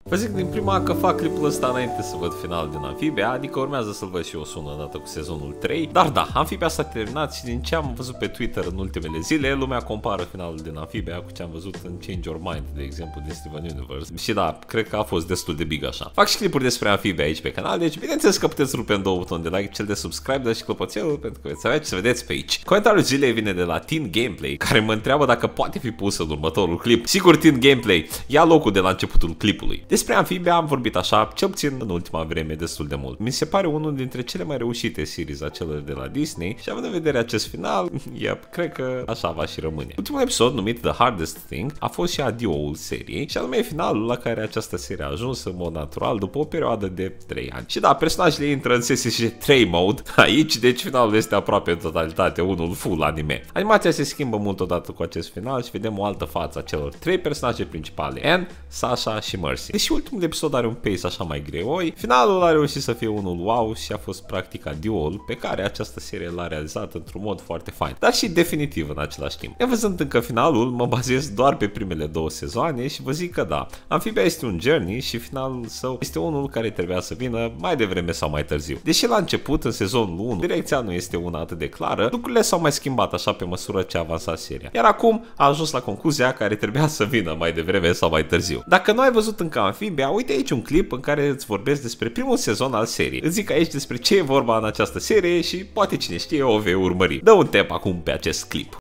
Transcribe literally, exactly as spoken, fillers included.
Vă zic din prima că fac clipul ăsta înainte să văd finalul din Amphibia, adică urmează să-l văd și eu sună odată cu sezonul trei. Dar da, Amphibia s-a terminat și din ce am văzut pe Twitter în ultimele zile, lumea compară finalul din Amphibia cu ce am văzut în Change Your Mind, de exemplu, din Steven Universe. Și da, cred că a fost destul de big așa. Fac și clipuri despre Amphibia aici pe canal, deci bineînțeles că puteți rupe în două buton de like, cel de subscribe, dar și clopoțelul, pentru că veți avea ce să vedeți pe aici. Comentariul zilei vine de la Teen Gameplay, care mă întreabă dacă poate fi pus în următorul clip. Sigur, Teen Gameplay ia locul de la începutul clipului. Despre Amphibia am vorbit așa, cel puțin în ultima vreme, destul de mult. Mi se pare unul dintre cele mai reușite series a celor de la Disney și având în vedere acest final, yep, cred că așa va și rămâne. Ultimul episod, numit The Hardest Thing, a fost și adio-ul seriei și anume finalul la care această serie a ajuns în mod natural după o perioadă de trei ani. Și da, personajele intră în S S J trei mode aici, deci finalul este aproape în totalitate unul full anime. Animația se schimbă mult odată cu acest final și vedem o altă față a celor trei personaje principale, Anne, Sasha și Mercy. Deși ultimul episod are un pace așa mai greoi, finalul a reușit să fie unul wow și a fost practic adio-ul pe care această serie l-a realizat într-un mod foarte fain, dar și definitiv în același timp. Nevăzând încă finalul, mă bazez doar pe primele două sezoane și vă zic că da, Amphibia este un journey și finalul său este unul care trebuia să vină mai devreme sau mai târziu. Deși la început, în sezonul unu, direcția nu este una atât de clară, lucrurile s-au mai schimbat așa pe măsură ce avansa seria. Iar acum a ajuns la concluzia care trebuia să vină mai devreme sau mai târziu. Dacă nu ai văzut încă Amphibia, uite aici un clip în care îți vorbesc despre primul sezon al seriei. Îți zic aici despre ce e vorba în această serie și poate cine știe o vei urmări. Dă un tap acum pe acest clip.